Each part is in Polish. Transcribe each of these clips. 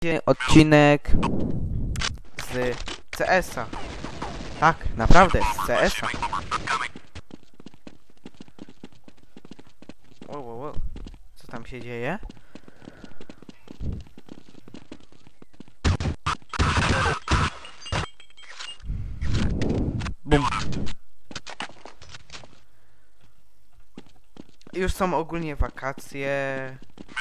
odcinek z CS-a. Tak, naprawdę, z CS-a. Wow. Co tam się dzieje? Bum. Już są ogólnie wakacje.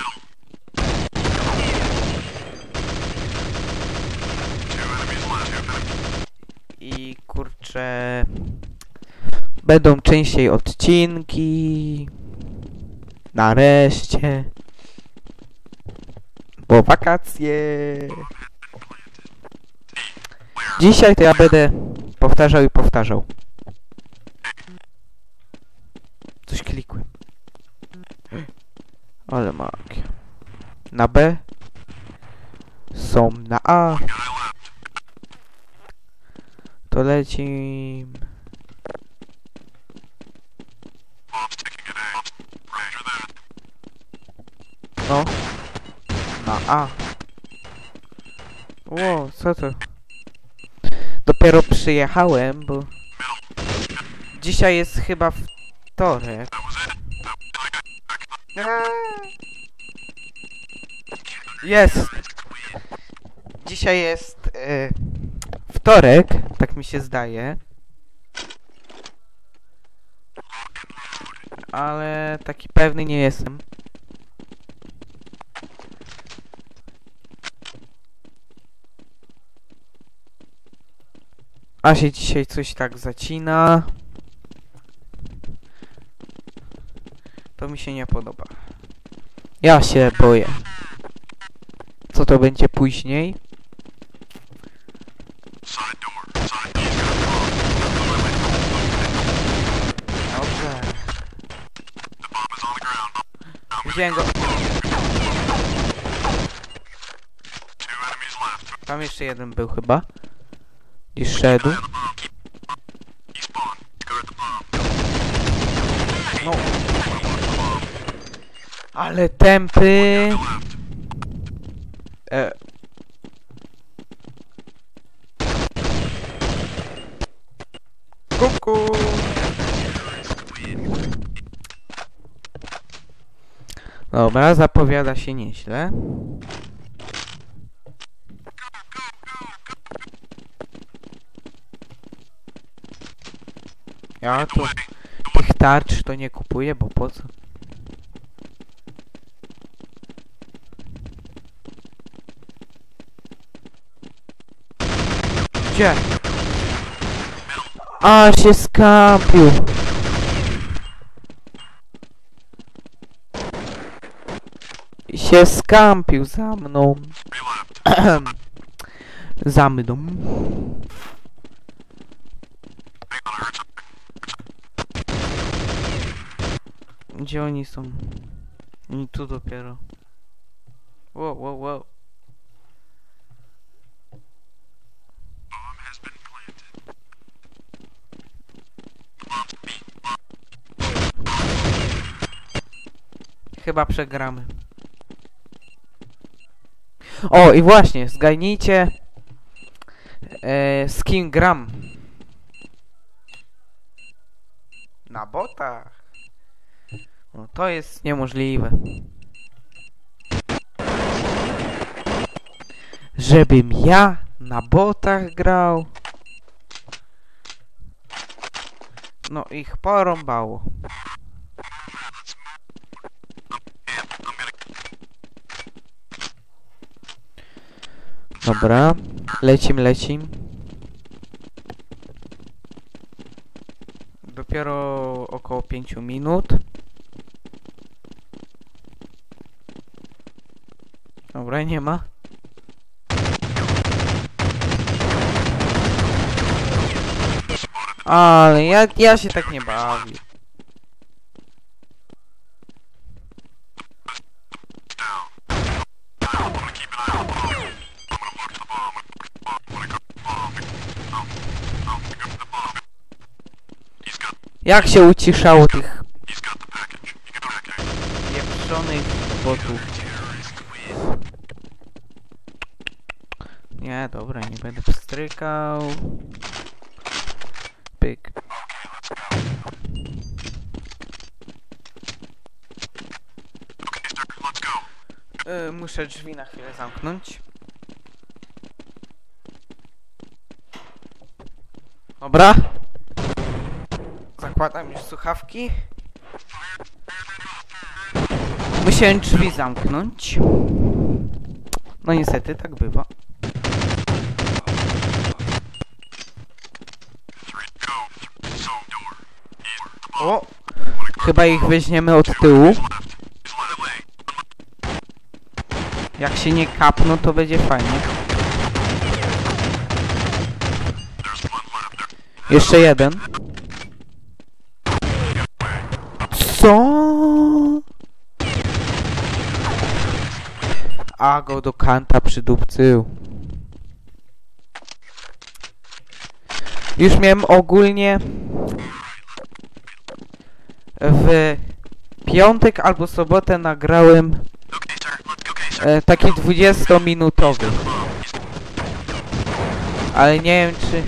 I kurczę, będą częściej odcinki. Nareszcie. Bo wakacje. Dzisiaj to ja będę powtarzał i powtarzał. Coś klikłem. Ale magia. Na B. Są na A. To lecim. No. Na A. Ło, co to? Dopiero przyjechałem, bo dzisiaj jest chyba wtorek. Jest! Dzisiaj jest wtorek, tak mi się zdaje. Ale taki pewny nie jestem. A się dzisiaj coś tak zacina. To mi się nie podoba. Ja się boję. Co to będzie później? Dobrze. Wziąłem go. Tam jeszcze jeden był chyba. I szedł. No. Ale tępy. Kuku. Dobra, zapowiada się nieźle. Ja tu tych tarcz to nie kupuję, bo po co? Gdzie? A się skampił. Się skampił za mną. Za mną. Gdzie oni są? Oni tu dopiero. Wow. Chyba przegramy. O, i właśnie, zgadnijcie z kim gram. Na botach. No to jest niemożliwe. Żebym ja na botach grał. No ich porąbało. Dobra, lecim. Dopiero około 5 minut. Dobra, nie ma. Ale ja się tak nie bawię. Jak się uciszało tych pieprzonych botów. Nie, dobra, nie będę pstrykał. Pyk. Muszę drzwi na chwilę zamknąć. Dobra. Zakładam już słuchawki. Musiałem drzwi zamknąć. No niestety, tak bywa. O! Chyba ich weźmiemy od tyłu. Jak się nie kapną, to będzie fajnie. Jeszcze jeden. Co? A go do kanta przydupcył. Już miałem ogólnie w piątek albo sobotę nagrałem taki 20-minutowy. Ale nie wiem czy...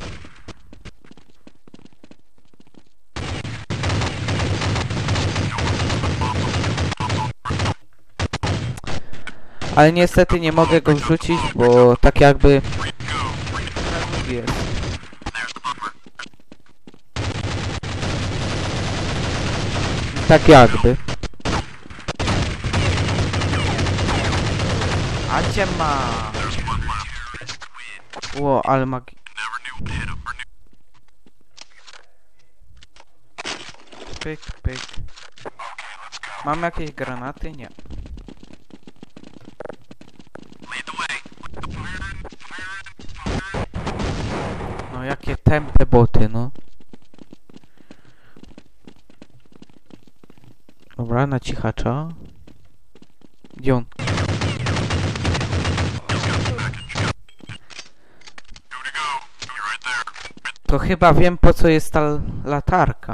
Ale niestety nie mogę go wrzucić, bo tak jakby... jest. Tak jakby. A cię ma. Ło, ale magi... Pyk, pyk. Mam jakieś granaty? Nie. No jakie tępe boty, no. Dobra, na cichacza. Gdzie on? To chyba wiem, po co jest ta latarka.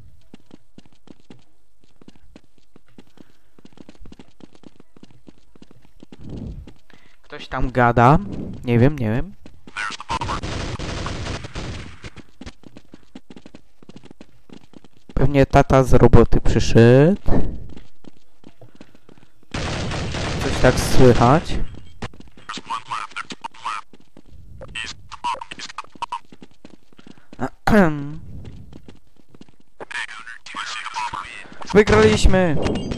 Ktoś tam gada. Nie wiem, nie wiem. Pewnie tata z roboty przyszedł. Coś tak słychać. Wygraliśmy!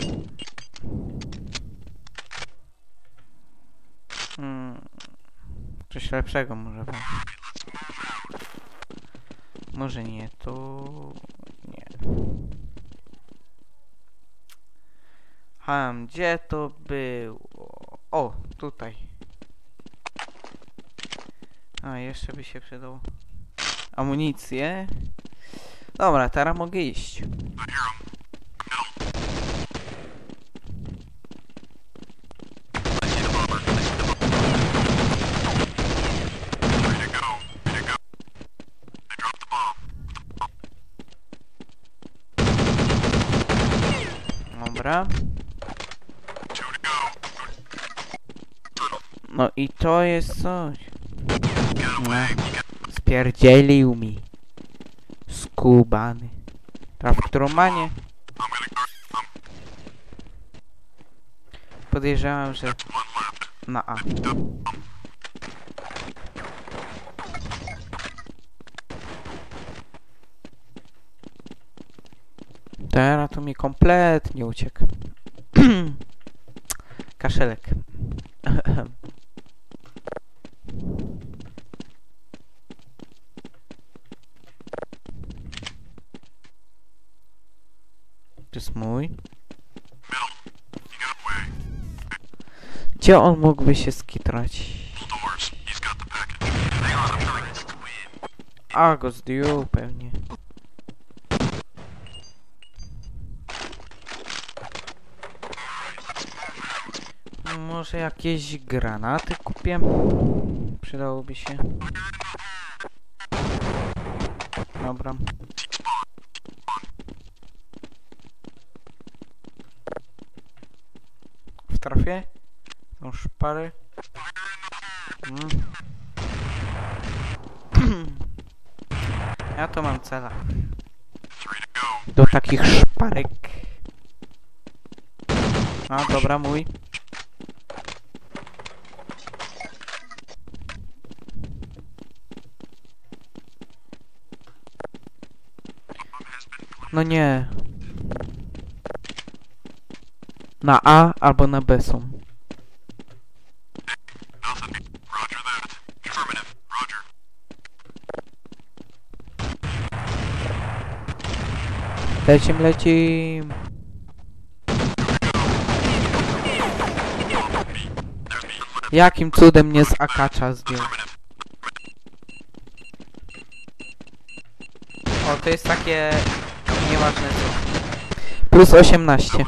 Coś lepszego może być. Może nie, to... nie. Gdzie to było? O, tutaj. A, jeszcze by się przydało. Amunicję. Dobra, teraz mogę iść. Dobra. No i to jest coś. No. Spierdzielił mi. Skubany. Traf, którą manię. Podejrzewam, że na A. Teraz to mi kompletnie uciekł. Kaszelek. To jest mój. Gdzie on mógłby się skitrać? A, go zdjął pewnie. Może jakieś granaty kupię? Przydałoby się. Dobra. W trafie? Tą szparę. Ja to mam cela. Do takich szparek. A, dobra, mój. No nie. Na A albo na B są. Lecim. Jakim cudem mnie z akacza zdjął? O, to jest takie... nieważne co. Plus 18.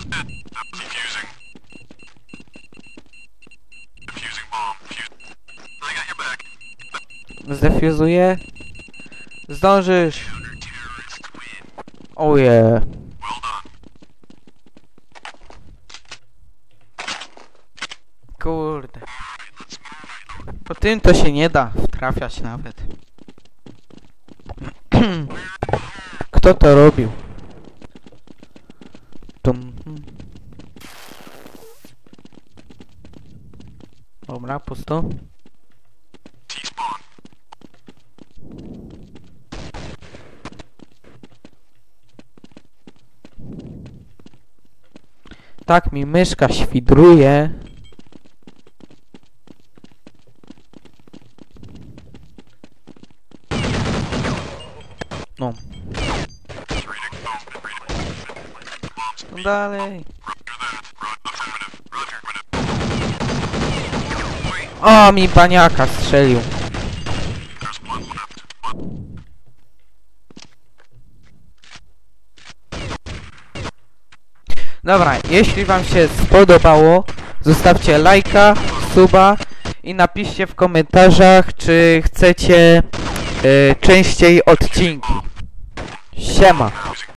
Zdefuzuję. Zdążysz. Oje. Kurde. Po tym to się nie da trafiać nawet. Kto to robił? Dobra, pusto. Tak mi myszka świdruje. No. Dalej. O, mi baniaka strzelił. Dobra, jeśli wam się spodobało, zostawcie lajka, suba i napiszcie w komentarzach, czy chcecie częściej odcinki. Siema.